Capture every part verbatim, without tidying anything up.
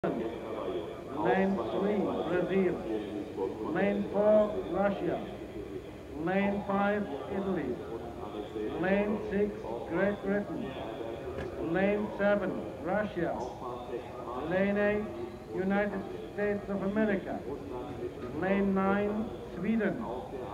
Lane three, Brazil. Lane four, Russia. Lane five, Italy. Lane six, Great Britain. Lane seven, Russia. Lane eight, United States of America. Lane nine, Sweden.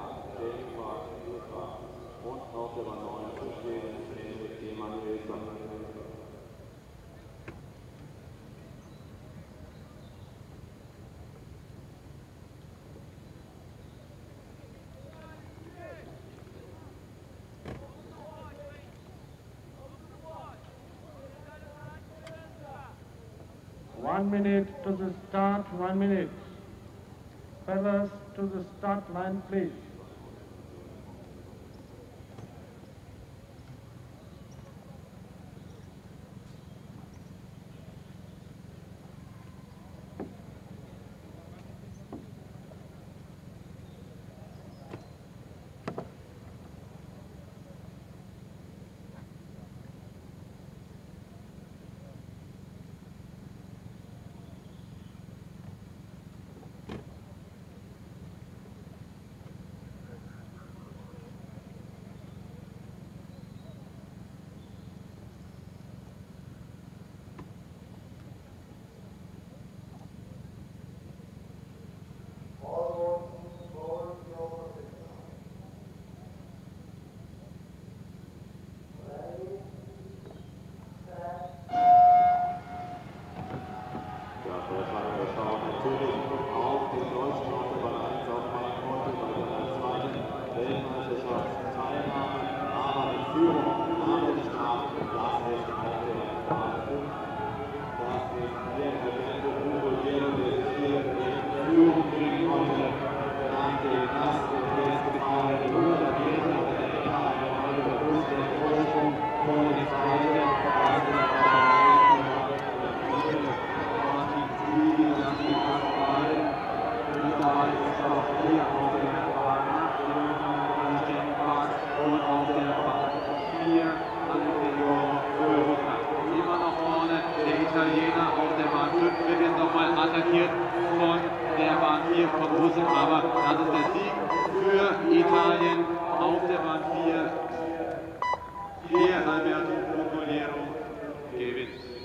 One minute to the start, one minute. Fellas, to the start line, please. Attackiert von der Bahn vier von Russen, aber das ist der Sieg für Italien auf der Bahn vier. Hier Alberto Bucoliero gewinnt.